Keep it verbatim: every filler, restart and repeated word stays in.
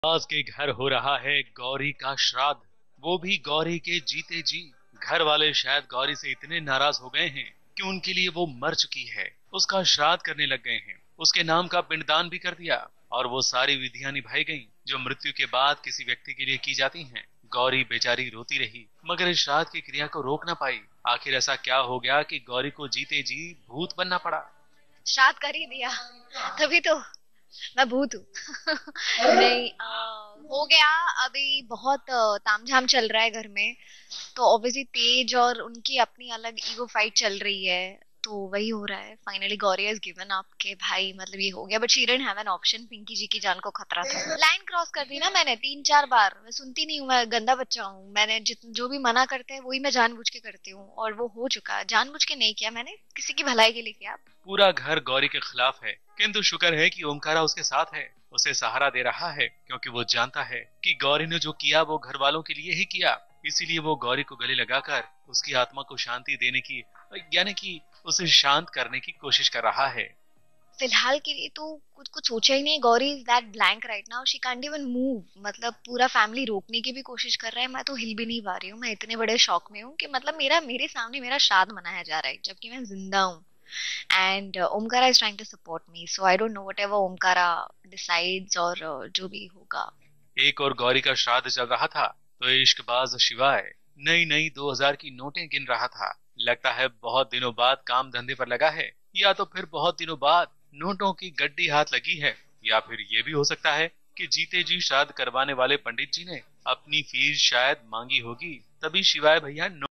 इश्कबाज के घर हो रहा है गौरी का श्राद्ध, वो भी गौरी के जीते जी। घर वाले शायद गौरी से इतने नाराज हो गए हैं कि उनके लिए वो मर चुकी है, उसका श्राद्ध करने लग गए हैं, उसके नाम का पिंडदान भी कर दिया और वो सारी विधियां निभाई गईं जो मृत्यु के बाद किसी व्यक्ति के लिए की जाती हैं। गौरी बेचारी रोती रही मगर इस श्राद्ध की क्रिया को रोक ना पाई। आखिर ऐसा क्या हो गया कि गौरी को जीते जी भूत बनना पड़ा? श्राद्ध कर ही दिया तभी तो मैं भूत हूँ। नहीं आ, हो गया। अभी बहुत अ, तामझाम चल रहा है घर में। तो ऑब्वियसली तेज और उनकी अपनी अलग ईगो फाइट चल रही है। तो वही हो रहा है। Finally Gauri has given up के भाई मतलब ये हो गया। But she didn't have an option. Pinky ji की जान को खतरा था। लाइन क्रॉस कर दी ना मैंने तीन चार बार। मैं सुनती नहीं हूँ। मैं गंदा बच्चा हूँ। मैंने जित जो भी मना करते हैं वही मैं जानबूझ के करती हूँ और वो हो चुका। जानबूझ के नहीं किया मैंने, किसी की भलाई के लिए किया। पूरा घर गौरी के खिलाफ है, किंतु शुक्र है कि ओमकारा उसके साथ है, उसे सहारा दे रहा है क्योंकि वो जानता है कि गौरी ने जो किया वो घर वालों के लिए ही किया। इसीलिए वो गौरी को गले लगाकर उसकी आत्मा को शांति देने की, यानी कि उसे शांत करने की कोशिश कर रहा है। फिलहाल के लिए तो कुछ कुछ सोचा ही नहीं। Gauri is that blank right now. She can't even move. मतलब पूरा फैमिली रोकने की भी कोशिश कर रहा है। मैं तो हिल भी नहीं पा रही हूँ। मैं इतने बड़े शौक में हूँ कि मतलब मेरा मेरे सामने मेरा श्राद्ध मनाया जा रहा है जबकि मैं जिंदा हूँ। And uh, Omkara is trying to support me, so I don't know whatever Omkara decides और uh, जो भी होगा। एक और गौरी का श्राद्ध चल रहा था तो ये इश्कबाज शिवाय नई नई दो हज़ार की नोटें गिन रहा था। लगता है बहुत दिनों बाद काम धंधे पर लगा है, या तो फिर बहुत दिनों बाद नोटों की गड्डी हाथ लगी है, या फिर ये भी हो सकता है कि जीते जी श्राद्ध करवाने वाले पंडित जी ने अपनी फीस शायद मांगी होगी, तभी शिवाय भैया